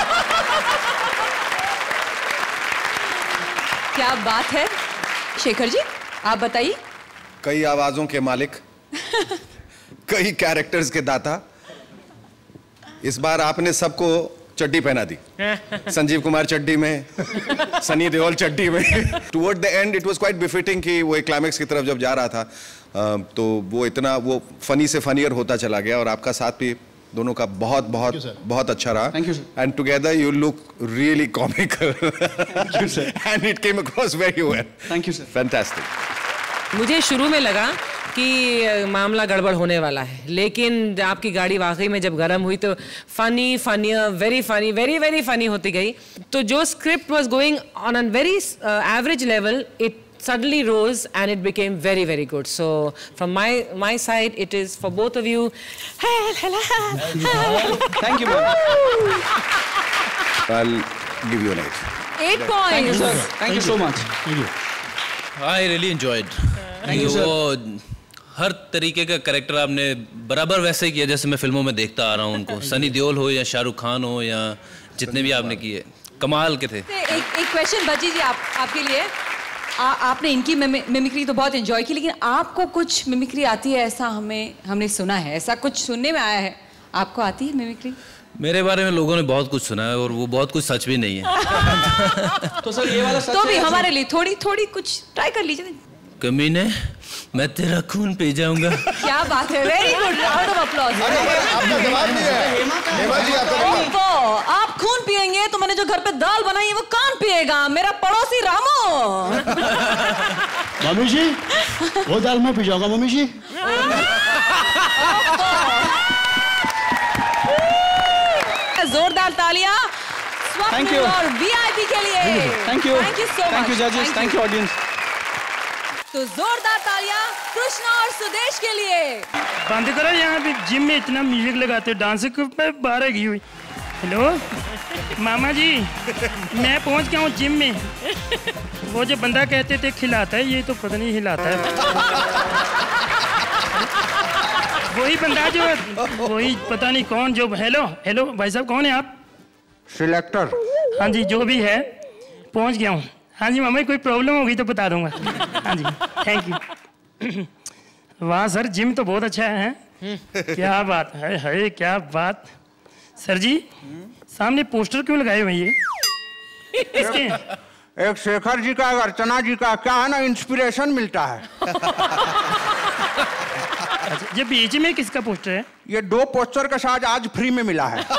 क्या बात है शेखर जी, आप बताइए। कई आवाजों के मालिक, कई कैरेक्टर्स के दाता, इस बार आपने सबको चड्डी पहना दी। संजीव कुमार चड्डी में, सनी देओल चड्डी में। Toward the end it was quite befitting कि वो एक क्लाइमेक्स की तरफ जब जा रहा था तो वो इतना वो फनी से फनियर होता चला गया, और आपका साथ भी दोनों का बहुत बहुत बहुत अच्छा रहा। Thank you sir. And together you look really comical and it came across very well. Thank you sir. Fantastic. मुझे शुरू में लगा कि मामला गड़बड़ होने वाला है, लेकिन आपकी गाड़ी वाकई में जब गर्म हुई तो funny funnier very funny very very funny होती गई। तो जो script was going on a very average level, it suddenly rose and it became very very good. So from my my side it is for both of you. Thank you ma'am. I'll give you an eight. Eight points. Thank you sir. Thank you so much. Thank you. I really enjoyed. Thank you sir. वो हर तरीके का कैरेक्टर आपने बराबर वैसे ही किया जैसे मैं फिल्मों में देखता आ रहा हूँ उनको। सनी देओल हो या शाहरुख खान हो या जितने भी आपने किए, कमाल के थे। एक एक क्वेश्चन भज्जी जी आप आपके लिए। आ, आपने इनकी मिमिक्री तो बहुत एंजॉय की, लेकिन आपको कुछ मिमिक्री आती है ऐसा हमें हमने सुना है, ऐसा कुछ सुनने में आया है, आपको आती है मिमिक्री? मेरे बारे में लोगों ने बहुत कुछ सुना है और वो बहुत कुछ सच भी नहीं है। तो सर ये वाला सच तो भी है हमारे लिए थोड़ी थोड़ी कुछ ट्राई कर लीजिए। कमीने, मैं तेरा खून पी जाऊंगा। क्या बात है, very good, round of applause. आपका जवाब नहीं है। हेमा जी आपका जवाब। आप खून पिएंगे तो मैंने जो घर पे दाल बनाई है वो कौन पिएगा? मेरा पड़ोसी रामू। मम्मी जी, वो दाल मैं पी जाऊंगा मम्मी जी। जोरदार तालियां स्वप्निल और वीआईपी के लिए। Thank you thank you so much. Thank you जजेस, थैंक यू ऑडियंस। तो जोरदार तालियां कृष्णा और सुदेश के लिए। बंद करो, यहाँ पे जिम में इतना म्यूजिक लगाते हो, डांस पे बाहर गई हुई। हेलो मामा जी, मैं पहुँच गया हूँ जिम में। वो जो बंदा कहते थे खिलाता है, ये तो पता नहीं हिलाता है। वही बंदा जो वही पता नहीं कौन जो। हेलो हेलो भाई साहब, कौन है आप? सिलेक्टर। हाँ जी, जो भी है पहुंच गया हूँ। हाँ जी मामा, कोई प्रॉब्लम होगी तो बता दूंगा। हाँ जी, थैंक यू। वाह सर, जिम तो बहुत अच्छा है। क्या बात है, है क्या बात। सर जी, सामने पोस्टर क्यों लगाए हुए ये? इसके एक शेखर जी का, एक अर्चना जी का, क्या है ना, इंस्पिरेशन मिलता है। अच्छा, ये बीच में किसका पोस्टर है? ये दो पोस्टर का साथ आज फ्री में मिला है।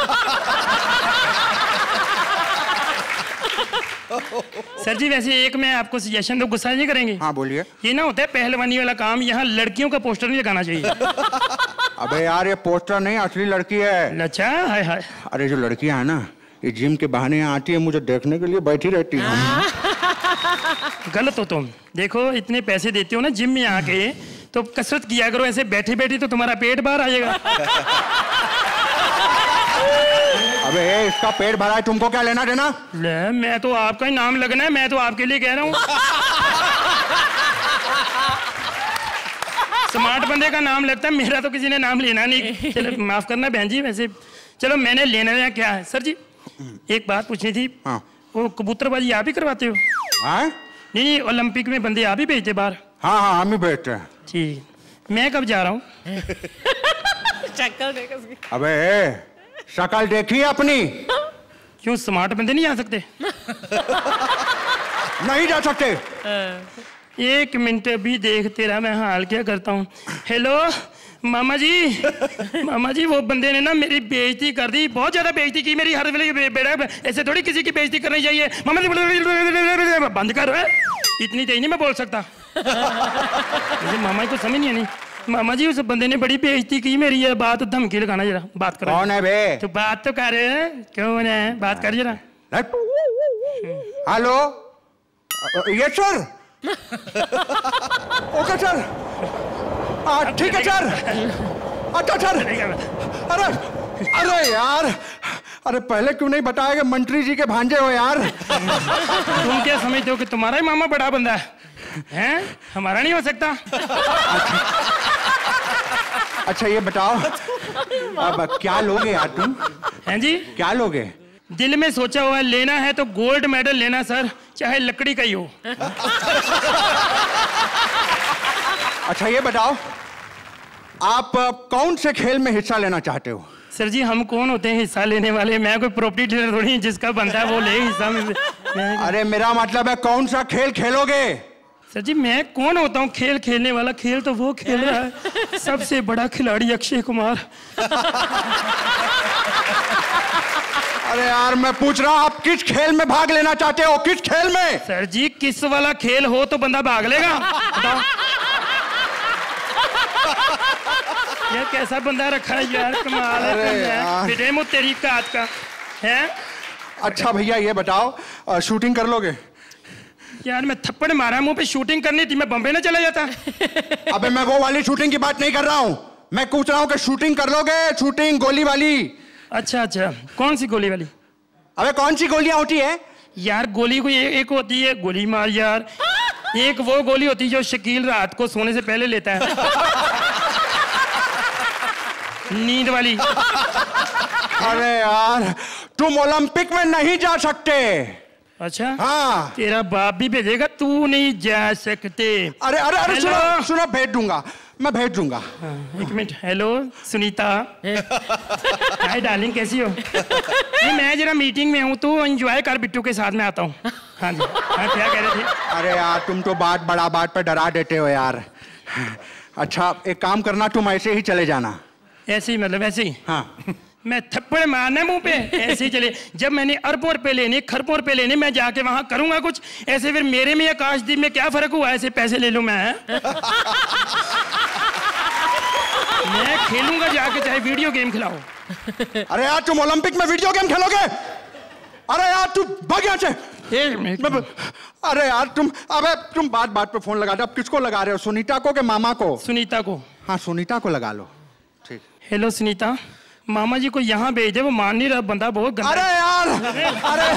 सर जी वैसे एक मैं आपको सजेशन दो, गुस्सा नहीं करेंगे? हाँ बोलिए। ये ना होता है पहलवानी वाला काम, यहाँ लड़कियों का पोस्टर नहीं लगाना चाहिए। अबे यार, ये पोस्टर नहीं, असली लड़की है। अच्छा, हाय हाय। अरे जो लड़कियां है ना, ये जिम के बहाने यहाँ आती है, मुझे देखने के लिए बैठी रहती है। गलत हो तुम। देखो इतने पैसे देते हो ना जिम में आके, तो कसरत किया करो, ऐसे बैठे बैठे तो तुम्हारा पेट बाहर आएगा। अबे इसका पेट भरा है, तुमको क्या लेना देना? ले, मैं तो आपका ही नाम लगना है, मैं तो आपके लिए कह रहा हूँ। स्मार्ट बंदे का नाम लगता है, मेरा तो किसी ने नाम लेना नहीं। चलो माफ करना बहन जी, वैसे चलो मैंने लेना है क्या है। सर जी एक बात पूछनी थी। हाँ। वो कबूतरबाजी आप ही करवाते हो? हाँ? नहीं नहीं, ओलंपिक में बंदे आप ही भेजते बाहर? हाँ हाँ, हम ही भेजते हैं। ठीक, मैं कब जा रहा हूँ? अबे शक्ल देखी अपनी? क्यों स्मार्ट बंदे नहीं आ सकते? नहीं जा सकते। एक मिनट भी देख, तेरा मैं हाल क्या करता हूँ। हेलो मामा जी, मामा जी वो बंदे ने ना मेरी बेइज्जती कर दी, बहुत ज्यादा बेइज्जती की मेरी। हर वेले बे, बेड़ा ऐसे थोड़ी किसी की बेइज्जती करनी चाहिए। मामा जी बंद कर, इतनी तेज नहीं मैं बोल सकता। मुझे मामा जी को समझ नहीं आनी। मामा जी उस बंदे ने बड़ी बेइज्जती की मेरी, ये बात धमकी लगाना जरा, बात करो। कौन है बे? तो बात तो कर, कौन है, बात कर जरा। हेलो, ये सर। ओके सर, ठीक है सर। अच्छा सर। अरे अरे यार, अरे पहले क्यों नहीं बताया कि मंत्री जी के भांजे हो यार? तुम क्या समझते हो कि तुम्हारा ही मामा बड़ा बंदा है, हैं? हमारा नहीं हो सकता। अच्छा ये बताओ, अब क्या लोगे यार तुम? हैं जी? क्या लोगे? दिल में सोचा हुआ है, लेना है तो गोल्ड मेडल लेना सर, चाहे लकड़ी का ही हो। अच्छा ये बताओ, आप कौन से खेल में हिस्सा लेना चाहते हो? सर जी हम कौन होते हैं हिस्सा लेने वाले? मैं कोई प्रॉपर्टी डीलर थोड़ी, जिसका बनता है वो ले हिस्सा में। अरे मेरा मतलब है कौन सा खेल खेलोगे? सर जी मैं कौन होता हूँ खेल खेलने वाला? खेल तो वो खेल रहा है, सबसे बड़ा खिलाड़ी अक्षय कुमार। अरे यार मैं पूछ रहा हूँ आप किस खेल में भाग लेना चाहते हो? किस खेल में? सर जी किस वाला खेल हो तो बंदा भाग लेगा। बताओ ये कैसा बंदा रखा है यार, कमाल है। बेटे मु तेरी काट का है। अच्छा भैया ये बताओ, शूटिंग कर लोगे? यार मैं थप्पड़ मारा मुंह पे, शूटिंग करनी थी मैं बम्बई ना चला जाता। अबे मैं वो वाली शूटिंग की बात नहीं कर रहा हूँ, मैं पूछ रहा हूँ कि शूटिंग कर लोगे? शूटिंग गोली वाली। अच्छा अच्छा, कौन सी गोली वाली? अबे कौन सी गोलियां होती है यार? गोली को ए, एक होती है गोली मार यार, एक वो गोली होती है जो शकील रात को सोने से पहले लेता है, नींद वाली। अरे यार तुम ओलंपिक में नहीं जा सकते। अच्छा हाँ, तेरा बाप भी भेजेगा, तू नहीं जा सकते। अरे अरे अरे सुनो सुनो, भेज दूंगा मैं, भेज दूंगा। एक minute. Hello Sunita. Hi darling, कैसी हो? नहीं, मैं जरा मीटिंग में हूँ, तू एंजॉय कर, बिट्टू के साथ में आता हूँ। हाँ जी, हाँ क्या कह रहे थे? अरे यार तुम तो बात बड़ा बात पे डरा देते हो यार। अच्छा एक काम करना, तुम ऐसे ही चले जाना। ऐसे ही मतलब ऐसे ही? हाँ। मैं थप्पड़ मारना मुंह पे? ऐसे ही चले? जब मैंने अरबों रुपए लेने, खरबों रुपए लेने, मैं जाके वहां करूंगा कुछ ऐसे, फिर मेरे में आकाशदीप में क्या फर्क हुआ? ऐसे पैसे ले लूं मैं? मैं खेलूंगा जाके, चाहे वीडियो गेम खिलाओ। अरे यार तुम ओलंपिक में वीडियो गेम खेलोगे? अरे यार तू भाग यहाँ से। अरे यार तुम, अबे तुम बात बात पे फोन लगा दो। अब किसको लगा रहे हो, सुनीता को के मामा को? सुनीता को। हाँ सुनीता को लगा लो। ठीक। हेलो सुनीता, मामा जी को यहाँ भेज दे, वो मान नहीं रहा, बंदा बहुत गंदा। अरे यार अरे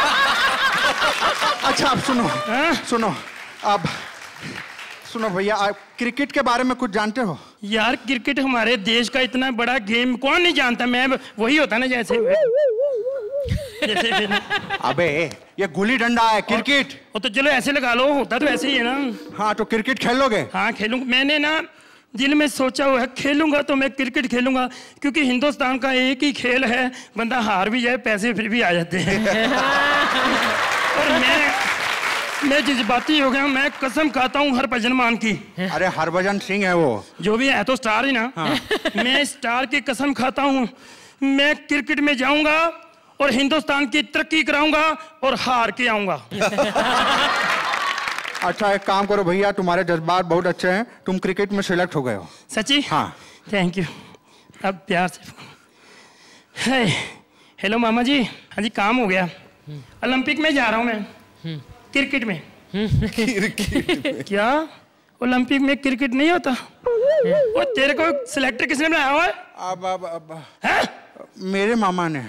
अच्छा अब सुनो आ? सुनो अब सुनो भैया, आप क्रिकेट के बारे में कुछ जानते हो? यार क्रिकेट हमारे देश का इतना बड़ा गेम, कौन नहीं जानता? मैं वही होता ना जैसे, जैसे अबे ये गुल्ली डंडा है, क्रिकेट। वो तो चलो ऐसे लगा लो, होता तो ऐसे ही है ना। हाँ तो क्रिकेट खेलोगे? हाँ खेलूंगा। मैंने ना दिल में सोचा हुआ है, खेलूंगा तो मैं क्रिकेट खेलूंगा, क्योंकि हिंदुस्तान का एक ही खेल है, बंदा हार भी जाए पैसे फिर भी आ जाते हैं। और मैं मैं जज्बाती हो गया, मैं कसम खाता हूँ हरभजन मान की। अरे हरभजन सिंह है वो, जो भी है तो स्टार ही ना। हाँ। मैं स्टार की कसम खाता हूँ, मैं क्रिकेट में जाऊंगा और हिंदुस्तान की तरक्की कराऊंगा और हार के आऊंगा। अच्छा एक काम करो भैया, तुम्हारे जज्बात बहुत अच्छे हैं, तुम क्रिकेट में सिलेक्ट हो गए हो। सच्ची? हाँ। Thank you. अब प्यार से। हेलो मामा जी। हाँ जी काम हो गया, ओलंपिक में जा रहा हूँ मैं, क्रिकेट में। क्रिकेट क्या ओलंपिक में क्रिकेट नहीं होता? वो तेरे को सिलेक्टर किसने बनाया हुआ है? अब अब अब है? मेरे मामा ने।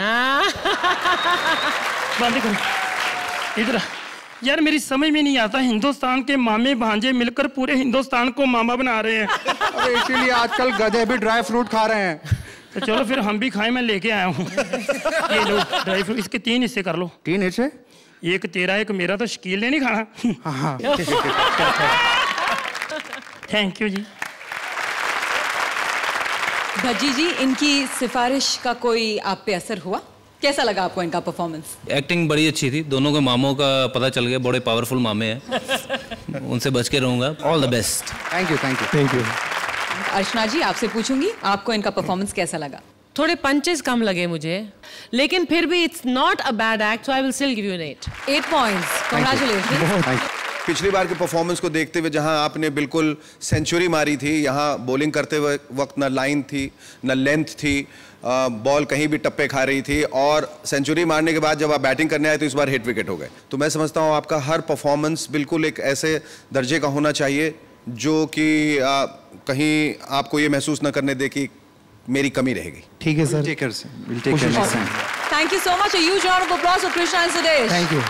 बंद करो इधर। यार मेरी समझ में नहीं आता, हिंदुस्तान के मामे भांजे मिलकर पूरे हिंदुस्तान को मामा बना रहे हैं। अरे इसीलिए आजकल गधे भी ड्राई फ्रूट खा रहे हैं। तो चलो फिर हम भी खाएं, मैं लेके आया हूँ। ये लो ड्राई फ्रूट, इसके तीन हिस्से कर लो। तीन हिस्से? एक तेरा एक मेरा, तो शकील ने नहीं खाना। हाँ। थैंक यू जी। भज्जी जी, इनकी सिफारिश का कोई आप पे असर हुआ? कैसा लगा आपको इनका परफॉर्मेंस? एक्टिंग बड़ी अच्छी थी, दोनों के मामों का पता चल गया, बड़े पावरफुल मामे हैं। उनसे बच के रहूंगा। All the best. Thank you thank you thank you. Archana ji आपसे पूछूंगी, आपको इनका परफॉर्मेंस कैसा लगा? थोड़े पंचेस कम लगे मुझे, लेकिन फिर भी it's not a bad act, so I will still give you an eight. Eight points. Congratulation. पिछली बार के परफॉर्मेंस को देखते हुए जहां आपने बिल्कुल सेंचुरी मारी थी, यहां बॉलिंग करते हुए वक्त ना लाइन थी ना लेंथ थी, बॉल कहीं भी टप्पे खा रही थी, और सेंचुरी मारने के बाद जब आप बैटिंग करने आए तो इस बार हिट विकेट हो गए। तो मैं समझता हूं आपका हर परफॉर्मेंस बिल्कुल एक ऐसे दर्जे का होना चाहिए जो कि कहीं आपको ये महसूस न करने दे कि मेरी कमी रहेगी। ठीक है sir. Thank you so much. A huge round of applause for Krushna and Sudesh. Thank you.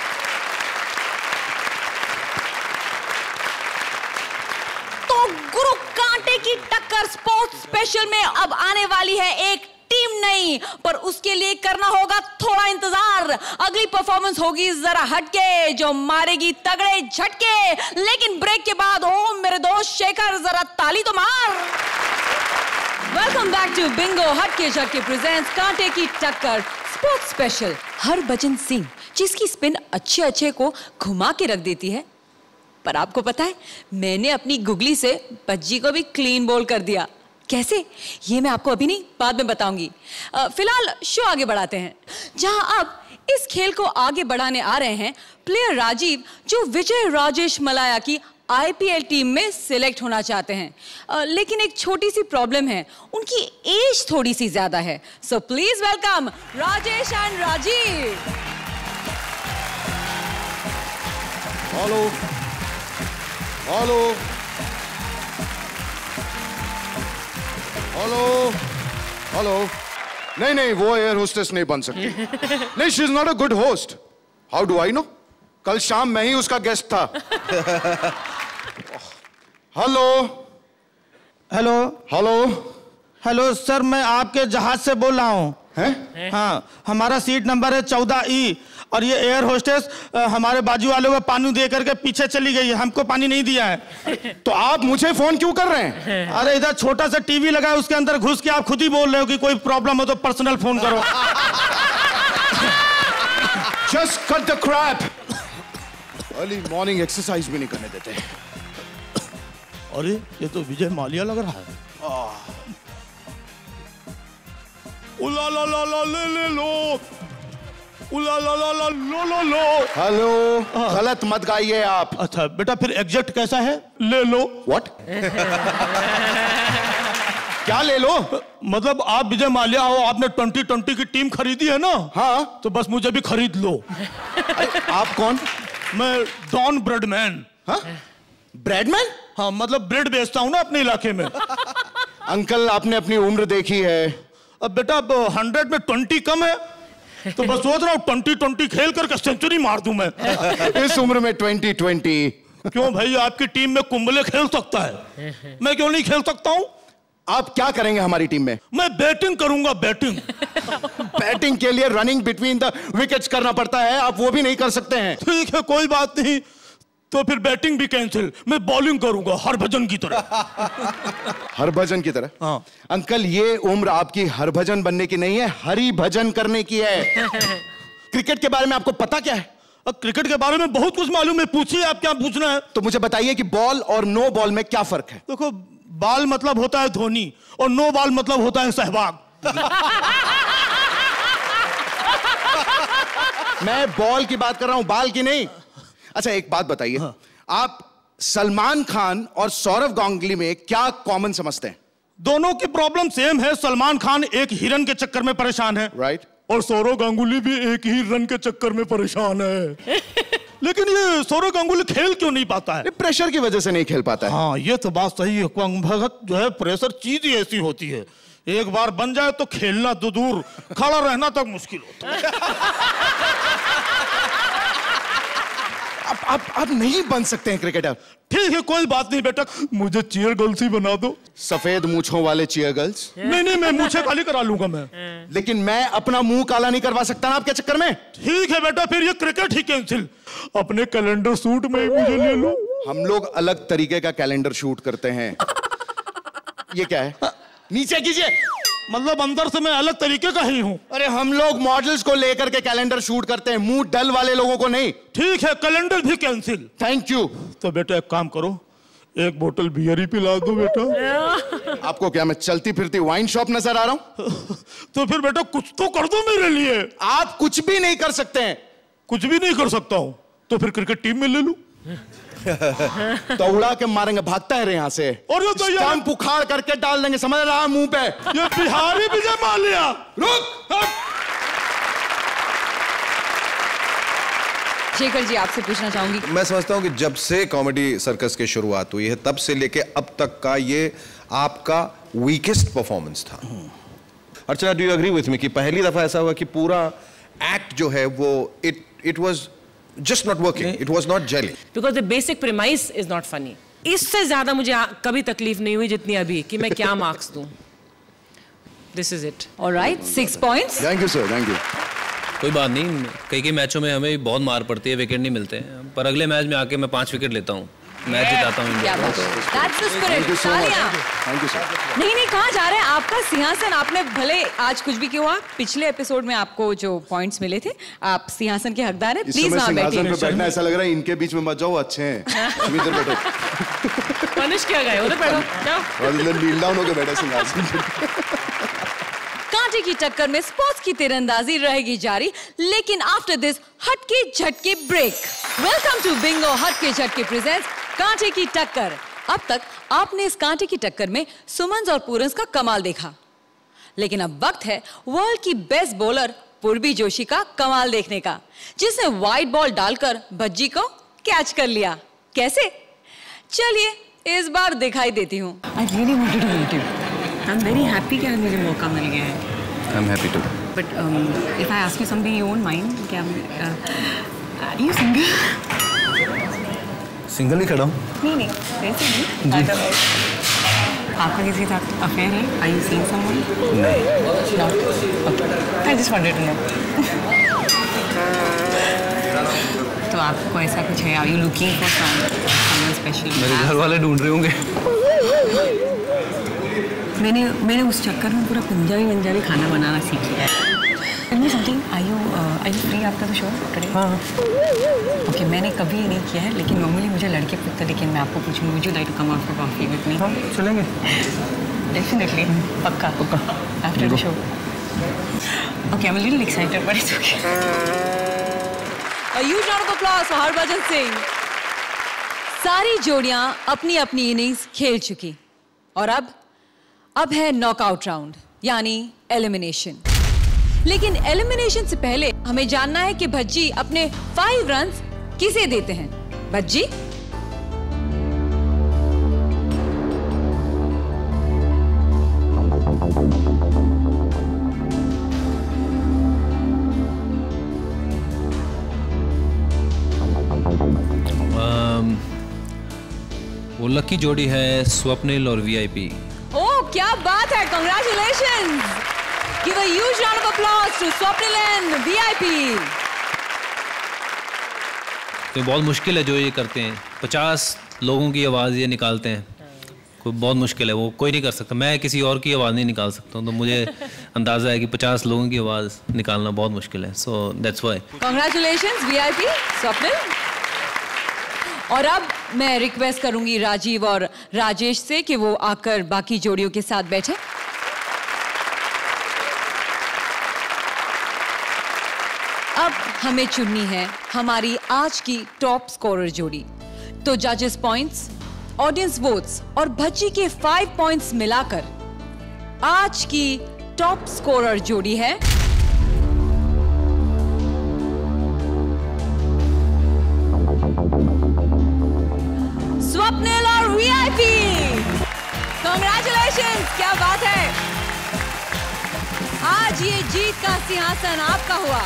तो गुरु कांटे की टक्कर स्पोर्ट्स स्पेशल में अब आने वाली है एक टीम नहीं, पर उसके लिए करना होगा थोड़ा इंतजार। अगली परफॉर्मेंस होगी जरा हटके, जो मारेगी तगड़े झटके। लेकिन ब्रेक के बाद ओ मेरे दोस्त शेखर, जरा ताली तो मार। वेलकम बैक टू बिंगो हटके झटके प्रेजेंट्स कांटे की टक्कर स्पोर्ट्स स्पेशल। हरभजन सिंह जिसकी स्पिन अच्छे अच्छे को घुमा के रख देती है, पर आपको पता है मैंने अपनी गुगली से भज्जी को भी क्लीन बॉल कर दिया। कैसे, ये मैं आपको अभी नहीं बाद में बताऊंगी। फिलहाल शो आगे बढ़ाते हैं, जहां अब इस खेल को आगे बढ़ाने आ रहे हैं प्लेयर राजीव, जो विजय राजेश मलाया की आईपीएल टीम में सिलेक्ट होना चाहते हैं। uh, लेकिन एक छोटी सी प्रॉब्लम है, उनकी एज थोड़ी सी ज्यादा है। So please welcome Rajesh and Rajeev. Hello hello hello hello. नहीं नहीं, वो एयर होस्टेस नहीं बन सकती। नहीं, she is not a good host. How do I know? कल शाम मैं ही उसका गेस्ट था। Hello hello hello hello sir, मैं आपके जहाज से बोल रहा हूँ। हैं? हाँ, हमारा सीट नंबर है चौदह ई और ये एयर होस्टेस हमारे बाजू वालों को पानी दे करके पीछे चली गई है, हमको पानी नहीं दिया है। तो आप मुझे फोन क्यों कर रहे हैं? अरे इधर छोटा सा टीवी लगा है, उसके अंदर घुस के आप खुद ही बोल रहे हो कि कोई प्रॉब्लम हो तो पर्सनल फोन करो। Just cut the crap. Early morning exercise भी नहीं करने देते। अरे ये तो विजय माल्या लग रहा है। उला ला ला ला ले ले लो, उला ला ला ला लो लो लो। हेलो, गलत मत गाइए आप। अच्छा बेटा, फिर एग्जैक्ट कैसा है? ले लो। व्हाट? क्या ले लो? मतलब आप विजय माल्या हो, आपने ट्वेंटी ट्वेंटी की टीम खरीदी है ना? हाँ। तो बस मुझे भी खरीद लो। आप कौन? मैं डॉन ब्रेडमैन। हाँ? ब्रेडमैन? हाँ, मतलब ब्रेड बेचता हूँ ना अपने इलाके में। अंकल, आपने अपनी उम्र देखी है? अब बेटा, अब हंड्रेड में ट्वेंटी कम है, तो बस सोच रहा हूँ ट्वेंटी ट्वेंटी खेल करके सेंचुरी मार दूं मैं। इस उम्र में ट्वेंटी ट्वेंटी? क्यों भाई, आपकी टीम में कुंबले खेल सकता है, मैं क्यों नहीं खेल सकता हूँ? आप क्या करेंगे हमारी टीम में? मैं बैटिंग करूंगा, बैटिंग। बैटिंग के लिए रनिंग बिटवीन द विकेट्स करना पड़ता है, आप वो भी नहीं कर सकते हैं। ठीक है, कोई बात नहीं, तो फिर बैटिंग भी कैंसिल, मैं बॉलिंग करूंगा हरभजन की तरह। हरभजन की तरह? हाँ। अंकल, ये उम्र आपकी हरभजन बनने की नहीं है, हरि भजन करने की है। क्रिकेट के बारे में आपको पता क्या है? अब क्रिकेट के बारे में बहुत कुछ मालूम है, पूछिए आप क्या पूछना है। तो मुझे बताइए कि बॉल और नो बॉल में क्या फर्क है? देखो, बाल मतलब होता है धोनी और नो बॉल मतलब होता है सहवाग। मैं बॉल की बात कर रहा हूं, बाल की नहीं। अच्छा एक बात बताइए, हाँ। आप सलमान खान और सौरव गांगुली में क्या कॉमन समझते हैं? दोनों की प्रॉब्लम सेम है। सलमान खान एक हिरन के चक्कर में परेशान है, राइट, और सौरव गांगुली भी एक ही रन के चक्कर में परेशान है। लेकिन ये सौरव गांगुली खेल क्यों नहीं पाता है? प्रेशर की वजह से नहीं खेल पाता है। हाँ, ये तो बात सही है। भगत जो है, प्रेशर चीज ही ऐसी होती है, एक बार बन जाए तो खेलना तो दूर, खड़ा रहना तक मुश्किल होता है। आप, आप, आप नहीं बन सकते हैं क्रिकेटर। ठीक है, कोई बात नहीं बेटा, मुझे चीयर गर्ल्स ही बना दो। सफेद मूंछों वाले चीयर गर्ल्स? नहीं नहीं, मैं मूंछें काली करा लूंगा मैं। लेकिन मैं अपना मुंह काला नहीं करवा सकता ना आपके चक्कर में। ठीक है बेटा, फिर ये क्रिकेट ही कैंसिल, अपने कैलेंडर शूट में ही मुझे ले लो। हम लोग अलग तरीके का कैलेंडर शूट करते हैं। ये क्या है? नीचे कीजिए, मतलब अंदर से मैं अलग तरीके का ही हूँ। अरे हम लोग मॉडल्स को लेकर के कैलेंडर शूट करते हैं, मुंह डल वाले लोगों को नहीं। ठीक है, कैलेंडर भी कैंसिल। Thank you. तो बेटा एक काम करो, एक बोतल बियर ही पिला दो बेटा। आपको क्या मैं चलती फिरती वाइन शॉप नजर आ रहा हूँ? तो फिर बेटा कुछ तो कर दो मेरे लिए। आप कुछ भी नहीं कर सकते हैं। कुछ भी नहीं कर सकता हूँ? तो फिर क्रिकेट टीम में ले लूं। तो उड़ा के मारेंगे, भागता है रे यहाँ से, और ये तो स्टंप उखाड़ करके डाल देंगे, समझ रहा है मुंह पे। ये बिहारी विजय माल्या। रुक। शेखर जी, आपसे पूछना चाहूंगी। मैं समझता हूं कि जब से कॉमेडी सर्कस की शुरुआत हुई है, तब से लेके अब तक का ये आपका वीकेस्ट परफॉर्मेंस था। Archana, do you agree with me कि पहली दफा ऐसा हुआ कि पूरा एक्ट जो है वो it it was just not working, it was not gelling, because the basic premise is not funny. इससे ज्यादा मुझे कभी तकलीफ नहीं हुई जितनी अभी कि मैं क्या मार्क्स दूं। This is it. All right, six points. Thank you sir, thank you. कोई बात नहीं, कई कई मैचों में हमें बहुत मार पड़ती है, विकेट नहीं मिलते हैं, पर अगले मैच में आके मैं पांच विकेट लेता हूँ, मैच जिताता हूँ। क्या बात है, that's the spirit. तालियां। Thank you sir. नहीं नहीं, कहाँ जा रहे हैं? आपका सिंहासन, आपने भले आज कुछ भी क्यों हुआ, पिछले एपिसोड में आपको जो पॉइंट्स मिले थे, आप सिंहासन के हकदार हैं, प्लीज वहाँ बैठिए। सिंहासन पे बैठना ऐसा लग रहा है इनके बीच में मत जाओ, अच्छे हैं इधर बैठो। पनिश किया गया, उधर बैठो, जाओ। और इधर नील डाउन होकर बैठा सिंहासन। कांटे की टक्कर में स्पोर्ट्स की तीरंदाजी रहेगी जारी, लेकिन आफ्टर दिस हटके झटके ब्रेक। वेलकम टू बिंगो हटके झटके प्रेजेंट्स कांटे की टक्कर। अब तक आपने इस कांटे की टक्कर में सुमन्स और पूरन्स का कमाल देखा, लेकिन अब वक्त है वर्ल्ड की बेस्ट बॉलर पूर्वी जोशी का कमाल देखने का, जिसने वाइट बॉल डालकर भज्जी को कैच कर लिया। कैसे? चलिए इस बार दिखाई देती हूँ। I really wanted to meet you. I'm very happy कि आज मुझे मौका मिल गया है। I'm happy too. But um, if I ask you something, you won't mind? क्या? Uh, are you single? Single ही खड़ा हूँ। नहीं नहीं, वैसे नहीं। आपका किसी साथ अफेयर है? Are you seeing someone? नहीं। Not? Okay. I just wanted to know. तो आपको ऐसा कुछ है? Are you looking for someone special? मेरे घर वाले ढूंढ रहे होंगे। मैंने मैंने उस चक्कर में पूरा पंजाबी पंजाबी खाना बनाना सीख लिया है। Tell me something. Are you uh, are you free after the show today? हाँ। Okay, मैंने कभी ये नहीं किया है, लेकिन नॉर्मली मुझे लड़के पूछते, लेकिन मैं आपको पूछूंगी, would you like to come out for coffee with me? हाँ, चलेंगे। Definitely, पक्का पक्का। After the show. Okay, I'm a little excited, but it's okay. A huge round of applause for Harbhajan Singh. सारी जोड़ियां अपनी अपनी इनिंग्स खेल चुकी और अब अब है नॉकआउट राउंड यानी एलिमिनेशन। लेकिन एलिमिनेशन से पहले हमें जानना है कि भज्जी अपने फाइव रन्स किसे देते हैं। भज्जी, वो लकी जोड़ी है स्वप्निल और वीआईपी। ओह क्या बात है, congratulations. Give a huge round of applause to Swapnil and V I P. तो बहुत मुश्किल है जो ये करते हैं, पचास लोगों की आवाज़ ये निकालते हैं, कोई बहुत मुश्किल है, वो कोई नहीं कर सकता। मैं किसी और की आवाज़ नहीं निकाल सकता हूँ, तो मुझे अंदाज़ा है कि पचास लोगों की आवाज़ निकालना बहुत मुश्किल है। So that's why. Congratulations V I P, Swapnil. और अब मैं रिक्वेस्ट करूंगी राजीव और राजेश से कि वो आकर बाकी जोड़ियों के साथ बैठे। अब हमें चुननी है हमारी आज की टॉप स्कोरर जोड़ी। तो जजेस पॉइंट्स, ऑडियंस वोट्स और भज्जी के फाइव पॉइंट्स मिलाकर आज की टॉप स्कोरर जोड़ी है स्वप्निल और वीआईपी। कांग्रेचुलेशंस, क्या बात है। आज ये जीत का सिंहासन आपका हुआ।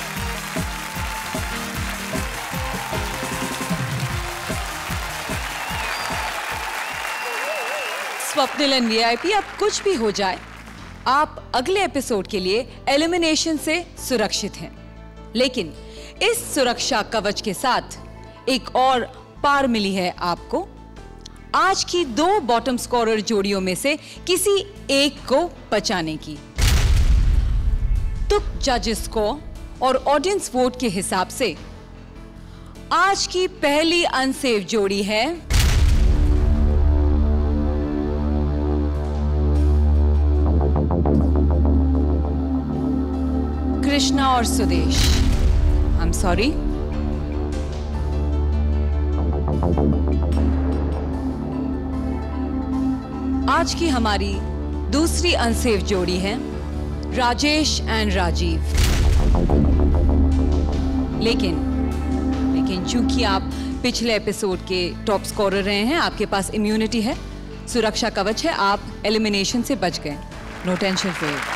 स्वप्निल एंड वीआईपी, अब कुछ भी हो जाए आप अगले एपिसोड के लिए एलिमिनेशन से सुरक्षित हैं। लेकिन इस सुरक्षा कवच के साथ एक और पार मिली है आपको। आज की दो बॉटम स्कोरर जोड़ियों में से किसी एक को बचाने की। तो जजेस को और ऑडियंस वोट के हिसाब से आज की पहली अनसेफ जोड़ी है कृष्णा और सुदेश। I am sorry. आज की हमारी दूसरी अनसेफ जोड़ी है राजेश एंड राजीव। लेकिन लेकिन चूंकि आप पिछले एपिसोड के टॉप स्कोरर रहे हैं, आपके पास इम्यूनिटी है, सुरक्षा कवच है, आप एलिमिनेशन से बच गए। No tension for you.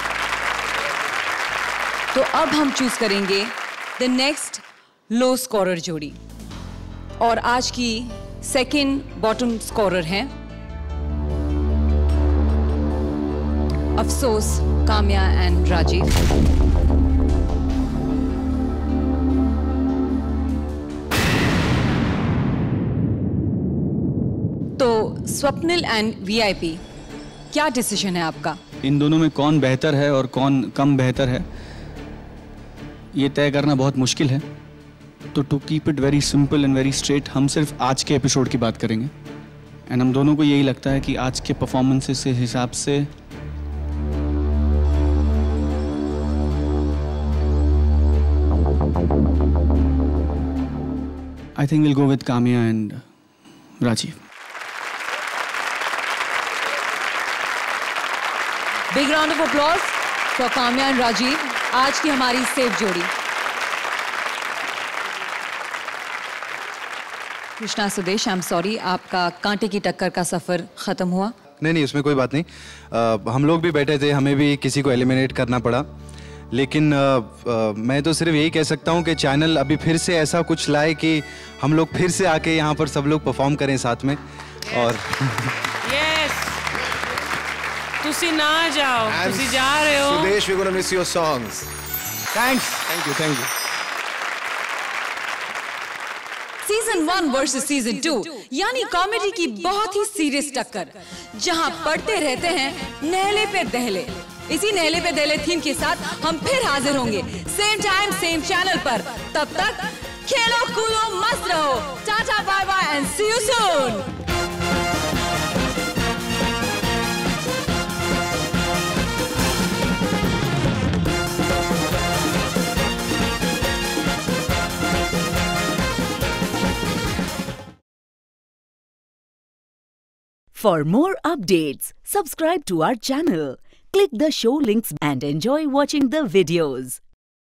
तो अब हम चूज करेंगे द नेक्स्ट लो स्कोरर जोड़ी और आज की सेकंड बॉटम स्कोरर हैं अफसोस, काम्या एंड राजीव। तो स्वप्निल एंड वीआईपी, क्या डिसीजन है आपका? इन दोनों में कौन बेहतर है और कौन कम बेहतर है ये तय करना बहुत मुश्किल है। तो to keep it very simple and very straight, हम सिर्फ आज के एपिसोड की बात करेंगे। एंड हम दोनों को यही लगता है कि आज के परफॉर्मेंसेस के हिसाब से I think we'll go with Kamya and Rajiv. Big round of applause for Kamya and Rajiv, आज की हमारी सेफ जोड़ी। Krishna, Sudesh, I am sorry, आपका कांटे की टक्कर का सफर खत्म हुआ। नहीं नहीं, उसमें कोई बात नहीं। आ, हम लोग भी बैठे थे, हमें भी किसी को एलिमिनेट करना पड़ा, लेकिन आ, आ, मैं तो सिर्फ यही कह सकता हूँ कि चैनल अभी फिर से ऐसा कुछ लाए कि हम लोग फिर से आके यहाँ पर सब लोग परफॉर्म करें साथ में। और yes. तुसी ना जाओ, तुसी जा रहे हो। Sudesh, we're going to miss your songs. Thanks. Thank you, thank you. Season one versus season two यानी कॉमेडी की बहुत ही सीरियस टक्कर, जहां पढ़ते रहते हैं नहले पे दहले। इसी नहले पे दहले थीम के साथ हम फिर हाजिर होंगे सेम टाइम सेम चैनल पर। तब तक खेलो कूदो मस्त रहो। Tata bye bye and see you soon. For more updates, subscribe to our channel, click the show links and enjoy watching the videos.